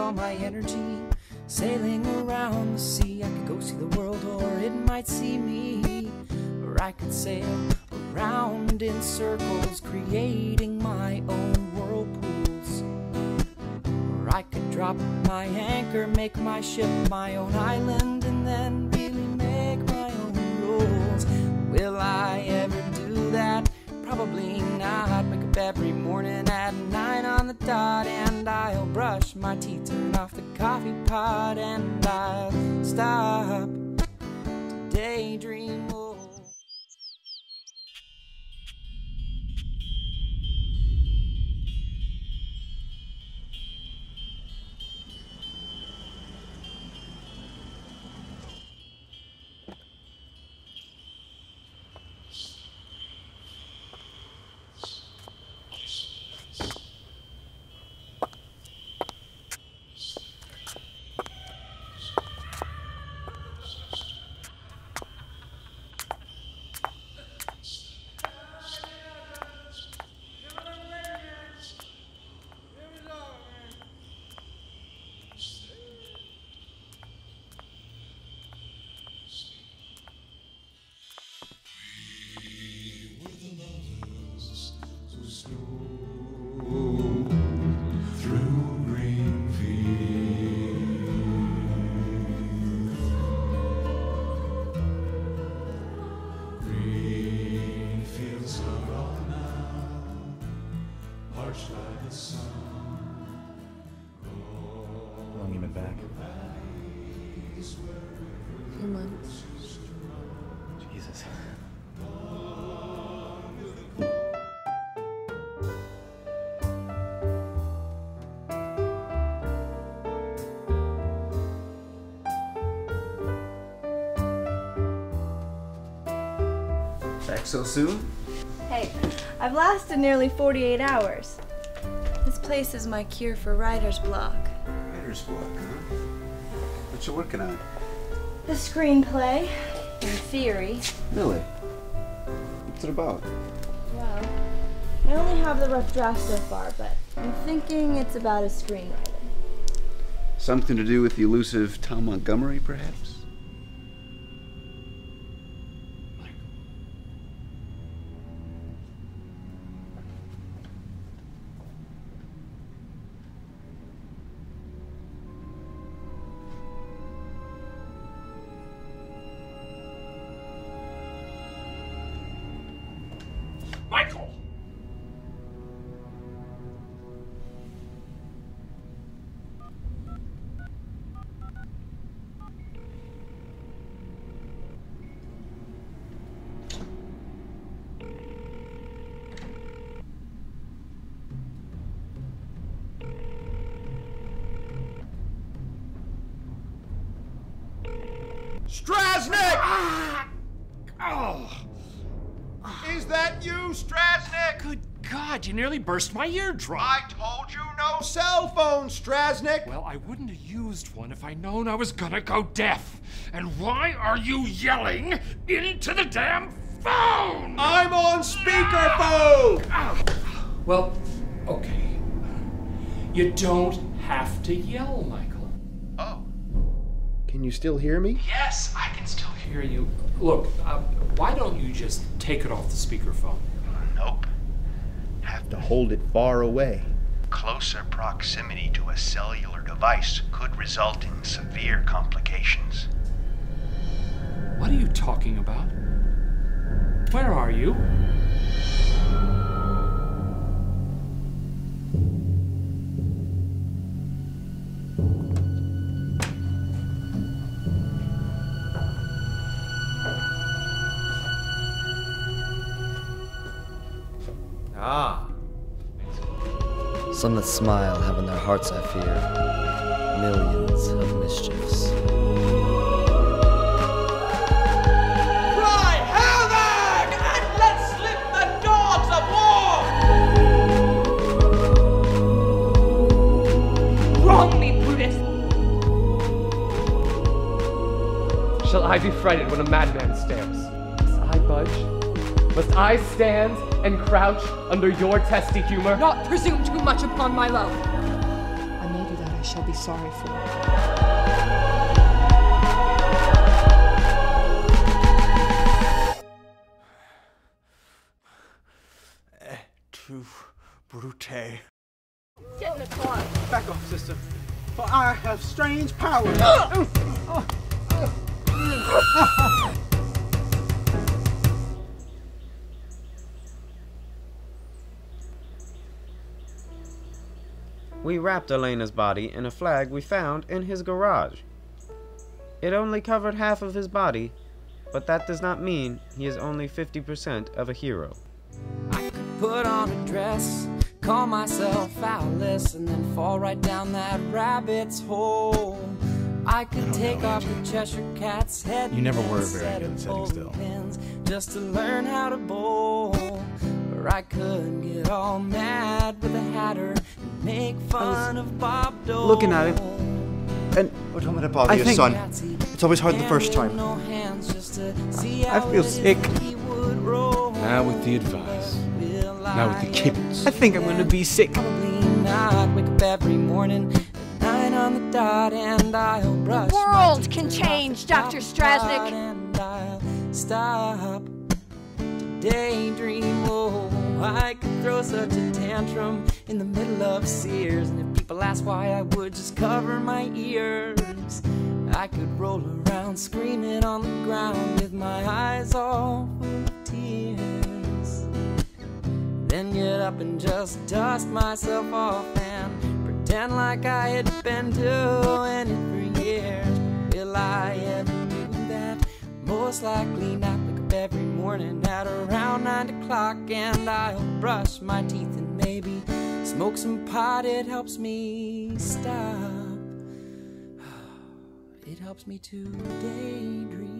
all my energy sailing around the sea. I could go see the world, or it might see me. Or I could sail around in circles, creating my own whirlpools. Or I could drop my anchor, make my ship my own island, and then really make my own rules. Will I ever do that? Probably not. Wake up every morning at 9 on the dot, and I'll brush my teeth, turn off the coffee pot, and I'll stop to daydream. How long you been back? A few months. Jesus. Back so soon? Hey, I've lasted nearly 48 hours. This place is my cure for writer's block. Writer's block, huh? What you working on? The screenplay, in theory. Really? What's it about? Well, I only have the rough draft so far, but I'm thinking it's about a screenwriter. Something to do with the elusive Tom Montgomery, perhaps? Michael! Strasnick! Oh! Is that you, Strasnick? Good God, you nearly burst my eardrum. I told you no cell phone, Strasnick! Well, I wouldn't have used one if I'd known I was gonna go deaf. And why are you yelling into the damn phone? I'm on speakerphone! Well, okay. You don't have to yell, Michael. Oh. Can you still hear me? Yes, I can still hear you. Look, why don't you just take it off the speakerphone? Nope. Have to hold it far away. Closer proximity to a cellular device could result in severe complications. What are you talking about? Where are you? Ah. Some that smile have in their hearts, I fear, millions of mischiefs. Cry havoc and let slip the dogs of war! Wrong me, Brutus! Shall I be frightened when a madman stares? Must I budge? Must I stand and crouch under your testy humor? Not presume too much upon my love. I may do that, I shall be sorry for. Too brute. Get in the car. Back off, sister. For I have strange powers. We wrapped Elena's body in a flag we found in his garage. It only covered half of his body, but that does not mean he is only 50% of a hero. I could put on a dress, call myself Alice, and then fall right down that rabbit's hole. I could take off the Cheshire Cat's head. You never were and very set good at it sitting over still. pins just to learn how to bowl. Or I could get all mad with the Hatter and make fun of Bob Dole. Looking at him, and don't let it bother I you, think son. it's always hard the first time. I feel sick. Now with the advice. Now with the kibbles. I think I'm gonna be sick. Probably not. Wake up every morning at 9 on the dot, and I'll brush. The world can change, Dr. Strasnick. And I'll stop to daydream. Oh, I could throw such a tantrum in the middle of Sears, and if people ask why, I would just cover my ears. I could roll around screaming on the ground with my eyes all full of tears. Then get up and just dust myself off and pretend like I had been doing it for years. Will I ever do that? Most likely not. Wake up every morning at around 9 o'clock, and I'll brush my teeth and maybe smoke some pot. It helps me stop. It helps me to daydream.